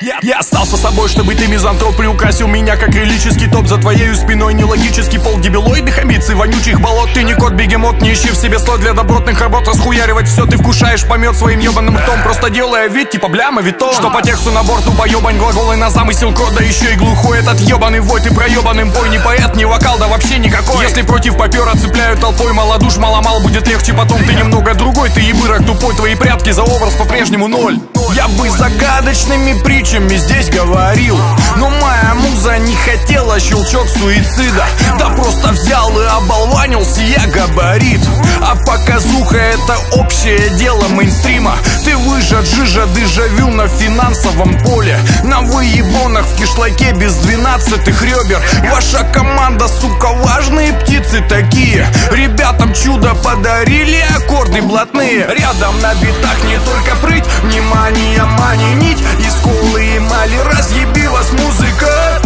Я остался собой, чтобы ты, мизантроп, приукрасил меня как релический топ. За твоею спиной нелогический пол дебилоидных амбиций, вонючих болот. Ты не кот-бегемот, не ищи в себе слой для добротных работ. Расхуяривать все ты вкушаешь помет своим ебаным ртом, просто делая вид типа бляма витон, что по тексту на борту поебань глаголы на замысел кода. Еще и глухой этот ебаный вой, ты проебаным бой. Не поэт, не вокал, да вообще никакой. Если против попера цепляют толпой, малодуш, маломал, будет легче потом. Ты немного другой, ты ебырок тупой, твои прятки за образ по-прежнему ноль. Я бы загадочными притчами здесь говорил, но моя муза не хотела щелчок суицида. Да просто взял и оболванился я габарит. А показуха — это общее дело мейнстрима. Ты выжат, жижа, дежавю на финансовом поле. На выебонах в кишлаке без 12-х ребер. Ваша команда, сука, важные птицы такие. Ребятам чудо подарили, аккорды блатные. Рядом на битах не только прыть, внимание, мани, нить. И скулы, и мали, разъеби вас музыка.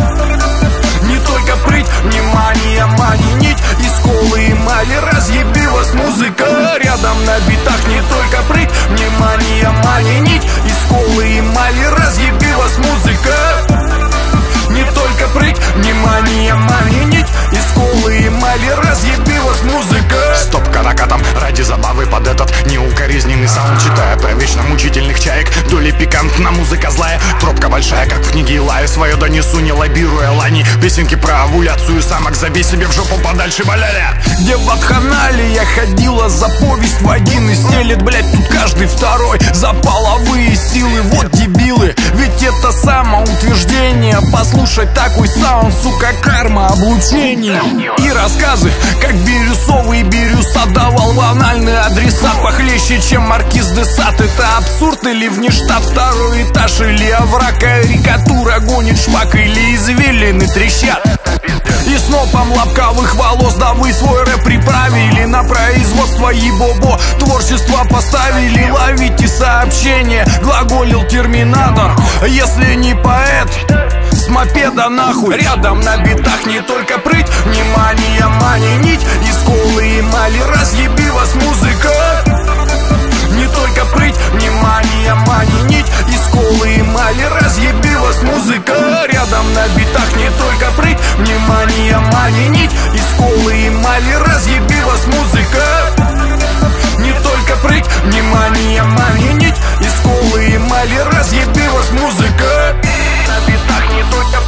Не только прыть, внимание, мани, нить. И скулы, и мали, разъеби вас музыка. Рядом на битах не только прыть, внимание, мани, нить. И скулы, и мали, разъеби вас музыка. Не только прыть, внимание, мани, нить. И скулы, и мали, разъеби вас музыка. Стопка накатом ради забавы под этот неукоризненный саунд. Читая про вечно мучительных чаек, доли пикантна, музыка злая. Тропка большая, как в книге Илая. Свое донесу, не лоббируя лани. Песенки про овуляцию самок, забей себе в жопу подальше, баляля. Где в Атханале я ходила за повесть в один и стелет, блять, тут каждый второй за половые силы. Вот дебилы, ведь это самоутверждение. Послушать такой саунд, сука, карма, облучение. И рассказы, как Бирюсовый Бирюс отдавал в анальный адресат похлеще, чем Маркиз де Сад. Это абсурд или внештат? Второй этаж или овраг, карикатура гонит шпак, или извилины трещат. И снопом лобковых волос, да вы свой рэп приправили на производство ебобо. Творчество поставили, ловите сообщение. Глаголил терминатор, если не поэт, с мопеда нахуй. Рядом на битах не только прыть, внимание, мани, нить. И скулы, и мали, разъеби вас музыка. Не только прыть, внимание, мани, нить. И скулы, и мали, разъеби вас музыка. Рядом на битах не только прыть, внимание, мани, нить. И скулы, и мали, разъеби вас музыка. Не только прыть, внимание, мани, нить. И скулы, и мали, разъеби вас музыка. На битах не только